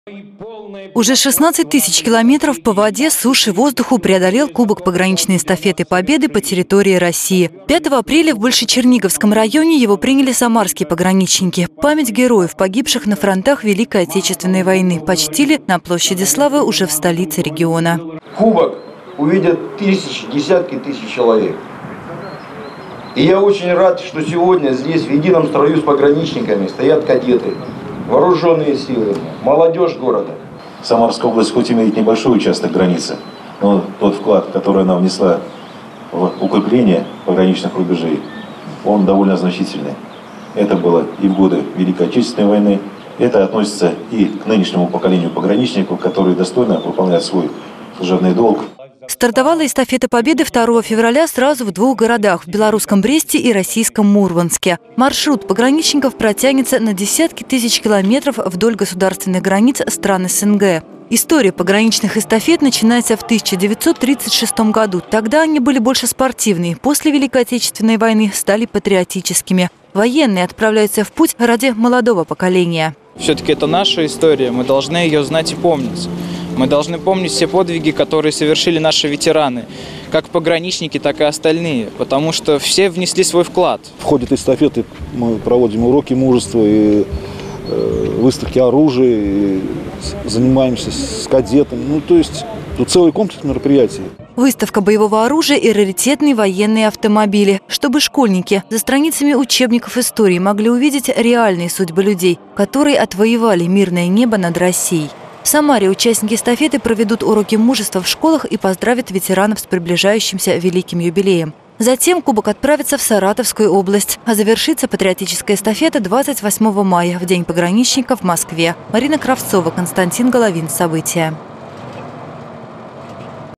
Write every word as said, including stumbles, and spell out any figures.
Уже шестнадцать тысяч километров по воде, суше, воздуху преодолел Кубок пограничной эстафеты Победы по территории России. пятого апреля в Большечерниговском районе его приняли самарские пограничники. Память героев, погибших на фронтах Великой Отечественной войны, почтили на площади Славы уже в столице региона. Кубок увидят тысячи, десятки тысяч человек. И я очень рад, что сегодня здесь в едином строю с пограничниками стоят кадеты, вооруженные силы, молодежь города. Самарская область хоть имеет небольшой участок границы, но тот вклад, который она внесла в укрепление пограничных рубежей, он довольно значительный. Это было и в годы Великой Отечественной войны, это относится и к нынешнему поколению пограничников, которые достойно выполняют свой служебный долг. Стартовала эстафета Победы второго февраля сразу в двух городах – в белорусском Бресте и российском Мурманске. Маршрут пограничников протянется на десятки тысяч километров вдоль государственных границ стран СНГ. История пограничных эстафет начинается в тысяча девятьсот тридцать шестом году. Тогда они были больше спортивные. После Великой Отечественной войны стали патриотическими. Военные отправляются в путь ради молодого поколения. Все-таки это наша история, мы должны ее знать и помнить. Мы должны помнить все подвиги, которые совершили наши ветераны, как пограничники, так и остальные, потому что все внесли свой вклад. В ходе этой эстафеты мы проводим уроки мужества, и э, выставки оружия, и занимаемся с кадетами. Ну, то есть тут целый комплекс мероприятий. Выставка боевого оружия и раритетные военные автомобили, чтобы школьники за страницами учебников истории могли увидеть реальные судьбы людей, которые отвоевали мирное небо над Россией. В Самаре участники эстафеты проведут уроки мужества в школах и поздравят ветеранов с приближающимся великим юбилеем. Затем кубок отправится в Саратовскую область, а завершится патриотическая эстафета двадцать восьмого мая, в День пограничника в Москве. Марина Кравцова, Константин Головин. События.